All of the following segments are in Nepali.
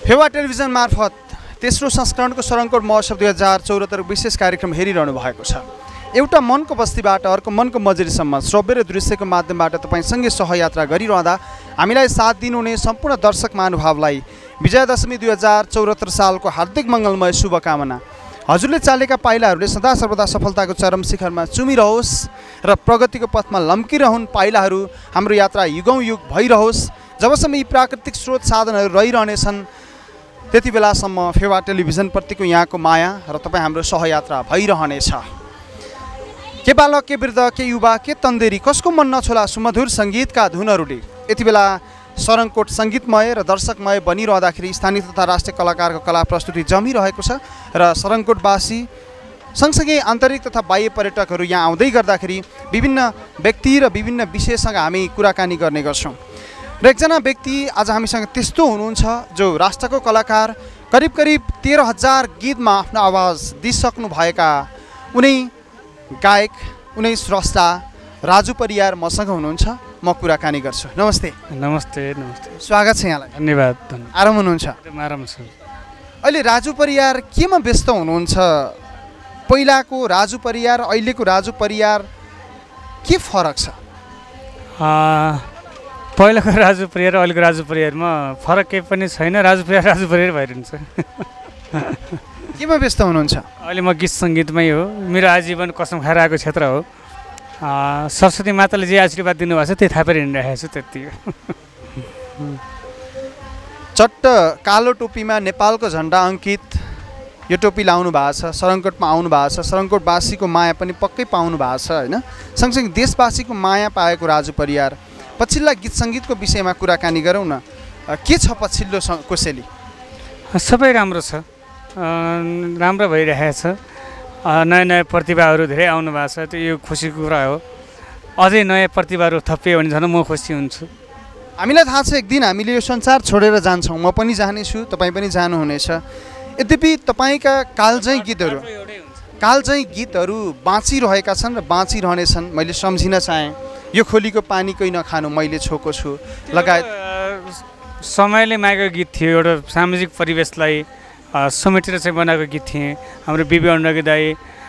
फेवा टेलिभिजन मार्फत तेस्रो संस्करणको सरङकोट महोत्सव 2074 विशेष कार्यक्रम हेरिरहनु भएको छ। एउटा मनको बस्तीबाट अर्को मनको मजरीसम्म श्रव्य र दृश्यको माध्यमबाट तपाईँसँगै सहयात्रा गरिरहँदा हामीलाई साथ दिनुहुने सम्पूर्ण दर्शक महानुभावलाई विजयादशमी 2074 सालको हार्दिक मङ्गलमय शुभकामना। हजुरले चालेका पाइलाहरूले सदा सर्वदा सफलताको चरम शिखरमा चुमिरहोस् र प्रगतिको पथमा लम्किरहन् पाइलाहरू हाम्रो यात्रा युगौँ युग भइरहोस्। जबसम्म यी प्राकृतिक स्रोत साधनहरू रहिरहनेछन् त्यति बेलासम्म फेवा टेलिभिजनप्रतिको यहाँको माया र तपाईँ हाम्रो सहयात्रा भइरहनेछ। के बालक, के वृद्ध, के युवा, के तन्देरी, कसको मन नछोला सुमधुर सङ्गीतका धुनहरूले यति बेला सरङकोट सङ्गीतमय र दर्शकमय बनिरहँदाखेरि स्थानीय तथा राष्ट्रिय कलाकारको कला प्रस्तुति जमिरहेको छ र सरङकोटवासी सँगसँगै आन्तरिक तथा बाह्य पर्यटकहरू यहाँ आउँदै गर्दाखेरि विभिन्न व्यक्ति र विभिन्न विषयसँग हामी कुराकानी गर्ने गर्छौँ। र एकजना व्यक्ति आज हामीसँग त्यस्तो हुनुहुन्छ जो राष्ट्रको कलाकार, करिब करिब 13,000 गीतमा आफ्नो आवाज दिइसक्नु भएका उनै गायक, उनै स्रष्टा राजु परियार मसँग हुनुहुन्छ। म कुराकानी गर्छु। नमस्ते। नमस्ते। नमस्ते, स्वागत छ यहाँलाई। धन्यवाद। आराम हुनुहुन्छ? आराम छ। अहिले राजु परियार केमा व्यस्त हुनुहुन्छ? पहिलाको राजु परियार अहिलेको राजु परियार के फरक छ? पहिलाको राजु परियार र अहिलेको राजु परियारमा फरक केही पनि छैन। राजु परियार भइरहन्छ। केमा व्यस्त हुनुहुन्छ? अहिले म गीत सङ्गीतमै हो। मेरो आजीवन कसम खाएर आएको क्षेत्र हो। सरस्वती माताले जे आशीर्वाद दिनुभएको छ त्यही थापेर हिँडिरहेको छु, त्यति हो। चट्ट कालो टोपीमा नेपालको झन्डा अङ्कित यो टोपी लाउनु भएको छ। सरङकोटमा आउनु भएको छ। सरङकोटवासीको माया पनि पक्कै पाउनु भएको छ होइन। सँगसँगै देशवासीको माया पाएको राजु परियार। पछिल्ला गीत सङ्गीतको विषयमा कुराकानी गरौँ न। के छ पछिल्लो कोसेली? सबै राम्रो छ, राम्रो भइरहेछ। नयाँ नयाँ प्रतिभाहरू धेरै आउनु भएको छ, त्यो यो खुसीको कुरा हो। अझै नयाँ प्रतिभाहरू थपियो भने झन् म खुसी हुन्छु। हामीलाई थाहा छ एक दिन हामीले यो संसार छोडेर जान्छौँ। म पनि जानेछु, तपाईँ पनि जानुहुनेछ। यद्यपि तपाईँका कालजयी गीतहरू बाँचिरहेका छन् र बाँचिरहनेछन्। मैले सम्झिन चाहेँ यो खोलीको पानी कोही नखानु मैले छोको छु लगायत समयले मागेको गीत थियो। एउटा सामाजिक परिवेशलाई समेटेर चाहिँ बनाएको गीत थिएँ। हाम्रो बिबी अन्डकी दाई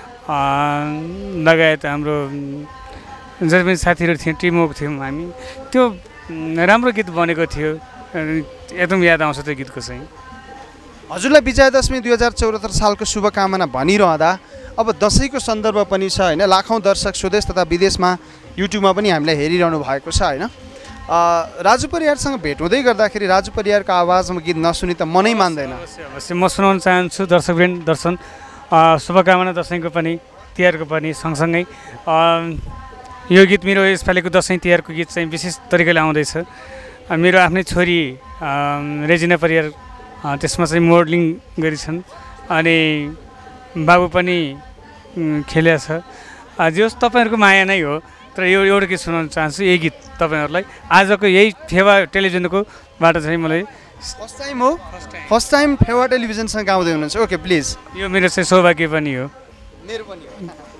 लगायत हाम्रो जति पनि साथीहरू थियौँ, टिमवर्क थियौँ हामी। त्यो राम्रो गीत बनेको थियो। एकदम याद आउँछ त्यो गीतको चाहिँ। हजुरलाई विजयादशमी 2074 सालको शुभकामना भनिरहँदा अब दसैँको सन्दर्भ पनि छ होइन। लाखौँ दर्शक स्वदेश तथा विदेशमा युट्युबमा पनि हामीलाई हेरिरहनु भएको छ होइन। राजु परियारसँग भेट हुँदै गर्दाखेरि राजु परियारको आवाजमा गीत नसुनि त मनै मान्दैन। अवश्य म सुनाउन चाहन्छु दर्शकवृन्द। दर्शन शुभकामना दसैँको पनि तिहारको पनि सँगसँगै। यो गीत मेरो यसपालिको दसैँ तिहारको गीत चाहिँ विशेष तरिकाले आउँदैछ। मेरो आफ्नै छोरी रेजिना परियार त्यसमा चाहिँ मोडलिङ गरिछन् अनि बाबु पनि खेलेको छ। जे होस् तपाईँहरूको माया नै हो। तर यो एउटा गीत सुनाउन चाहन्छु, यही गीत तपाईँहरूलाई आजको यही फेवा टेलिभिजनको बाट चाहिँ मलाई फर्स्ट टाइम हो। फर्स्ट टाइम फेवा टेलिभिजनसँग गाउँदै हुनुहुन्छ। Okay please. यो मेरो चाहिँ सौभाग्य पनि हो। मेरो पनि हो।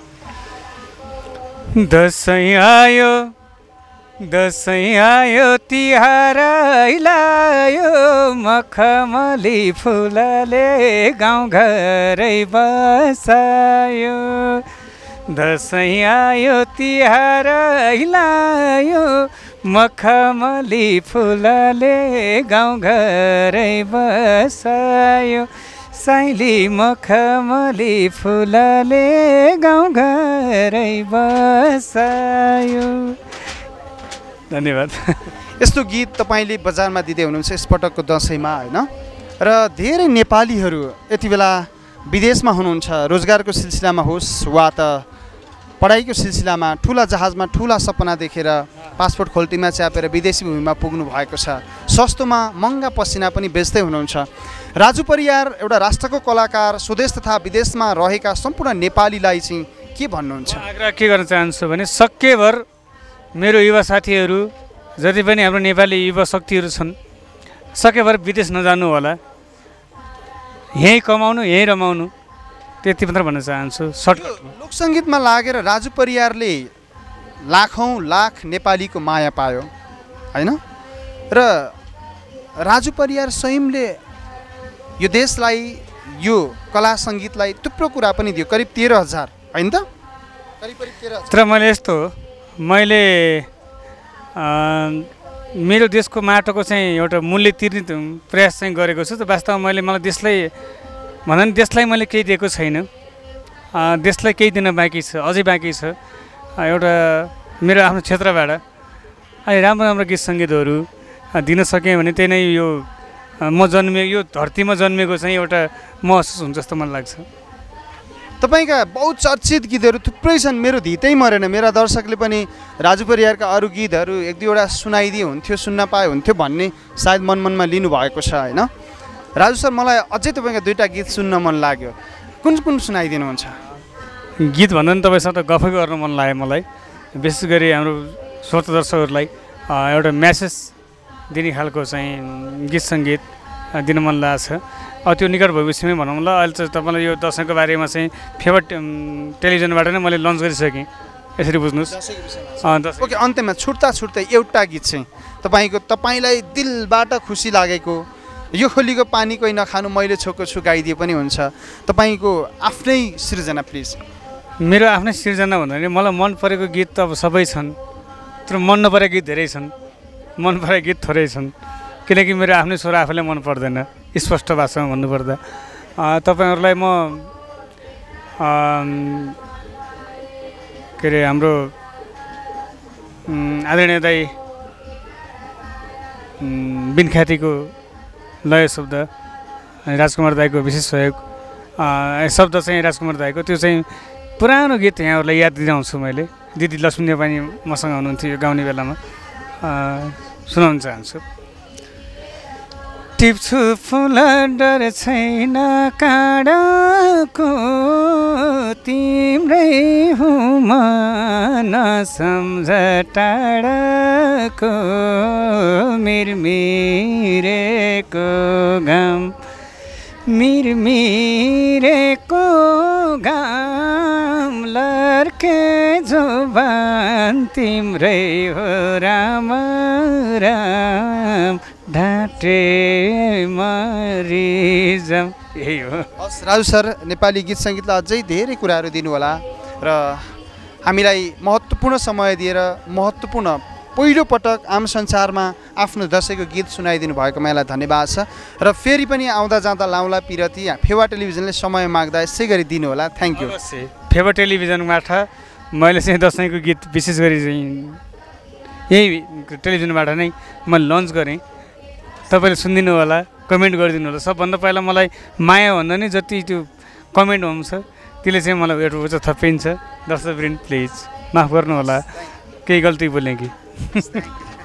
दसैँ आयो, दसैँ आयो, तिहार आइलायो, मखमली फुलले गाउँघरै बसायो। दसैँ आयो, तिहार आइलायो, मखमली फुलले गाउँघरै बसायो। साइली मखमली फुलले गाउँघरै बसायो। धन्यवाद। यस्तो गीत तपाईँले बजारमा दिँदै हुनुहुन्छ यसपटकको दसैँमा होइन। र धेरै नेपालीहरू यति बेला विदेशमा हुनुहुन्छ। रोजगारको सिलसिलामा होस् वा त पढाइको सिलसिलामा ठुला जहाजमा ठुला सपना देखेर पासपोर्ट खोल्टीमा च्यापेर विदेशी भूमिमा पुग्नु भएको छ। सस्तोमा महँगा पसिना पनि बेच्दै हुनुहुन्छ। राजु परियार एउटा राष्ट्रको कलाकार, स्वदेश तथा विदेशमा रहेका सम्पूर्ण नेपालीलाई चाहिँ के भन्नुहुन्छ? आग्रह के गर्न चाहन्छु भने सकेभर मेरो युवा साथीहरू जति पनि हाम्रो नेपाली युवा शक्तिहरू छन् सकेभर विदेश नजानु होला। यहीँ कमाउनु, यहीँ रमाउनु, त्यति मात्र भन्न चाहन्छु सर्टकटमा। लोकसङ्गीतमा लागेर राजु परियारले लाखौँ लाख नेपालीको माया पायो होइन। र राजु परियार स्वयंले यो देशलाई यो कला सङ्गीतलाई थुप्रो कुरा पनि दियो, करिब 13,000 होइन त? करिब 13,000। तर मैले यस्तो हो, मैले मेरो देशको माटोको चाहिँ एउटा मूल्य तिर्ने प्रयास चाहिँ गरेको छु। त वास्तवमा मलाई देशलाई भन्दा नि देशलाई मैले केही दिएको छैन, देशलाई केही दिन बाँकी छ, अझै बाँकी छ। एउटा मेरो आफ्नो क्षेत्रबाट अहिले राम्रो राम्रो गीत सङ्गीतहरू दिन सकेँ भने त्यही नै यो यो धरतीमा जन्मेको चाहिँ एउटा महसुस हुन्छ जस्तो मलाई लाग्छ। तपाईँका बहुचर्चित गीतहरू थुप्रै छन्, मेरो धितै मरेन। मेरा दर्शकले पनि राजु परियारका अरू गीतहरू एक दुईवटा सुनाइदिए हुन्थ्यो, सुन्न पाए हुन्थ्यो भन्ने सायद मनमा लिनुभएको छ होइन? राजु सर, मलाई अझै तपाईँका 2टा गीत सुन्न मन लाग्यो, कुन कुन सुनाइदिनुहुन्छ? गीत भन्दा पनि तपाईँसँग त गफै गर्न मन लाग्यो मलाई। विशेष गरी हाम्रो श्रोता दर्शकहरूलाई एउटा म्यासेज दिने खालको चाहिँ गीत सङ्गीत दिन मन लागेको छ। त्यो निकट भविष्यमै भनौँ ल। अहिले चाहिँ तपाईँलाई यो दसैँको बारेमा चाहिँ फेभरेट टेलिभिजनबाट नै मैले लन्च गरिसकेँ, यसरी बुझ्नुहोस्। ओके, अन्त्यमा छुट्दै एउटा गीत चाहिँ तपाईँलाई दिलबाट खुसी लागेको, यो खोलीको पानी कोही नखानु मैले छोएको छु गाइदिए पनि हुन्छ, तपाईँको आफ्नै सृजना प्लिज। मेरो आफ्नै सृजना भन्दाखेरि मलाई मन परेको गीत त अब सबै छन्, तर मन नपरेको गीत धेरै छन्, मन परेको गीत थोरै छन्। किनकि मेरो आफ्नै स्वर आफैलाई मन पर्दैन, स्पष्ट भाषामा भन्नुपर्दा। तपाईँहरूलाई म के अरे हाम्रो आदरणीय दाई बिनख्यातीको लय शब्द, राजकुमार दाईको विशेष सहयोग शब्द चाहिँ राजकुमार दाईको, त्यो चाहिँ पुरानो गीत यहाँहरूलाई याद दिलाउँछु मैले। दिदी लक्ष्मी नेपाली मसँग हुनुहुन्थ्यो यो गाउने बेलामा, सुनाउन चाहन्छु। टिप्छु फुल डर छैन काँडाको, तिम्रै हुमा नसम्झ टाढाको, मिरमिरेको घाम, मिरमिरेको घाम, लर्के जुबान तिम्रै हो राम राम, ढाँटे मरिजम। यही हो। हस् राजु सर, नेपाली गीत सङ्गीतलाई अझै धेरै कुराहरू दिनुहोला र हामीलाई महत्त्वपूर्ण समय दिएर महत्त्वपूर्ण पहिलोपटक आम संसारमा आफ्नो दसैँको गीत सुनाइदिनु भएकोमा यसलाई धन्यवाद छ। र फेरि पनि आउँदा जाँदा लाउँला पिरती फेवा टेलिभिजनले समय माग्दा यसै गरी दिनुहोला। Thank you. फेवा टेलिभिजनबाट मैले चाहिँ दसैँको गीत विशेष गरी चाहिँ यही टेलिभिजनबाट नै मैले लन्च गरेँ। तपाईँले सुनिदिनु होला, कमेन्ट गरिदिनु होला। सबभन्दा पहिला मलाई माया भन्दा नि जति त्यो कमेन्ट हुन्छ त्यसले चाहिँ मलाई एउटा थपिन्छ। दर्शकवृन्द प्लिज माफ गर्नु होला, केही गल्ती बोलेँ कि।